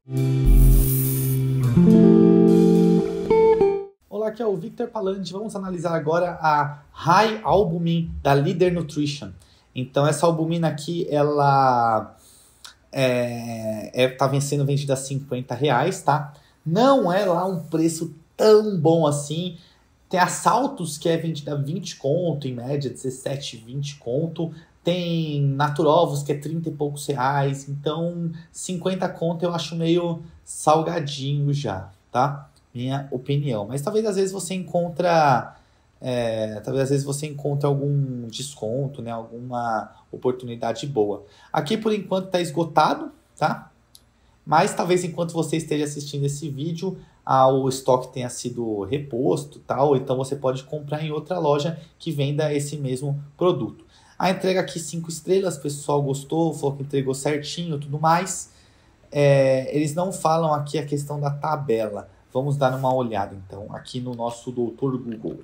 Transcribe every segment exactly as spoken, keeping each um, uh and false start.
Olá, aqui é o Victor Palandi. Vamos analisar agora a High Albumin da Leader Nutrition. Então, essa albumina aqui, ela é, é, tá sendo vendida a cinquenta reais, tá? Não é lá um preço tão bom assim. Tem a Saltus, que é vendida a vinte conto, em média dezessete, vinte conto. Tem Naturovos, que é trinta e poucos reais. Então, cinquenta conto eu acho meio salgadinho já, tá? Minha opinião. Mas talvez às vezes você encontra... É, talvez às vezes você encontre algum desconto, né? Alguma oportunidade boa. Aqui, por enquanto, está esgotado, tá? Mas talvez enquanto você esteja assistindo esse vídeo, ah, o estoque tenha sido reposto, tal. Então você pode comprar em outra loja que venda esse mesmo produto. A entrega aqui cinco estrelas, o pessoal gostou, falou que entregou certinho e tudo mais. É, eles não falam aqui a questão da tabela. Vamos dar uma olhada, então, aqui no nosso doutor Google.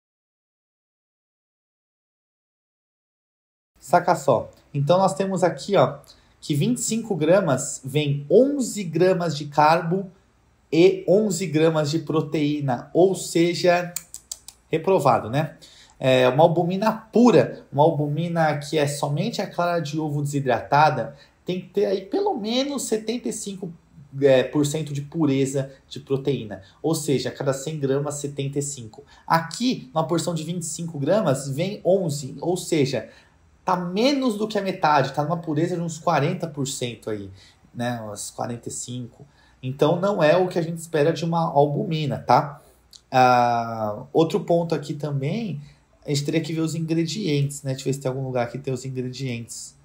Saca só. Então, nós temos aqui, ó, que vinte e cinco gramas vem onze gramas de carbo e onze gramas de proteína, ou seja, reprovado, né? É uma albumina pura, uma albumina que é somente a clara de ovo desidratada, tem que ter aí pelo menos setenta e cinco por cento de pureza de proteína, ou seja, a cada cem gramas, setenta e cinco. Aqui, numa porção de vinte e cinco gramas, vem onze, ou seja, tá menos do que a metade, tá numa pureza de uns quarenta por cento aí, né, uns quarenta e cinco por cento. Então, não é o que a gente espera de uma albumina, tá? Ah, outro ponto aqui também, a gente teria que ver os ingredientes, né? Deixa eu ver se tem algum lugar que tem os ingredientes.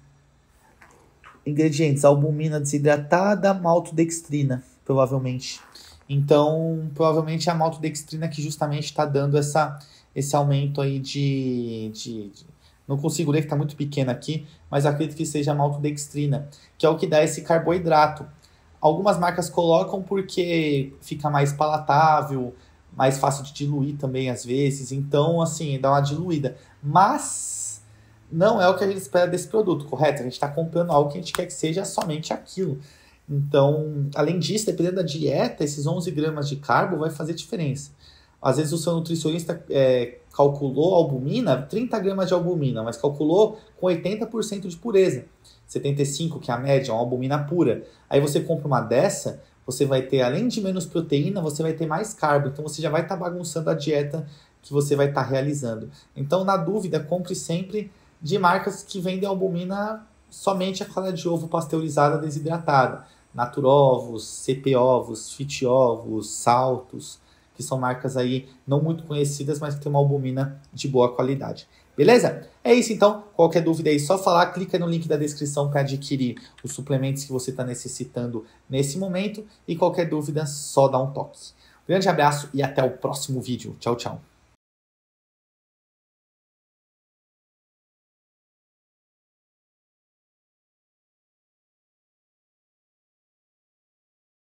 Ingredientes, albumina desidratada, maltodextrina, provavelmente. Então, provavelmente é a maltodextrina que justamente está dando essa, esse aumento aí de, de, de... Não consigo ler, que está muito pequeno aqui, mas acredito que seja a maltodextrina, que é o que dá esse carboidrato. Algumas marcas colocam porque fica mais palatável, mais fácil de diluir também às vezes. Então, assim, dá uma diluída. Mas não é o que a gente espera desse produto, correto? A gente está comprando algo que a gente quer que seja somente aquilo. Então, além disso, dependendo da dieta, esses onze gramas de carbo vai fazer diferença. Às vezes o seu nutricionista é, calculou a albumina, trinta gramas de albumina, mas calculou com oitenta por cento de pureza. setenta e cinco por cento, que é a média, uma albumina pura. Aí você compra uma dessa, você vai ter, além de menos proteína, você vai ter mais carbo. Então você já vai estar tá bagunçando a dieta que você vai estar tá realizando. Então, na dúvida, compre sempre de marcas que vendem albumina somente a clara de ovo pasteurizada desidratada. Naturovos, C P Ovos, Fit Ovos, Saltus, que são marcas aí não muito conhecidas, mas que tem uma albumina de boa qualidade. Beleza? É isso então. Qualquer dúvida aí, só falar, clica no link da descrição para adquirir os suplementos que você está necessitando nesse momento. E qualquer dúvida, só dá um toque. Grande abraço e até o próximo vídeo. Tchau, tchau.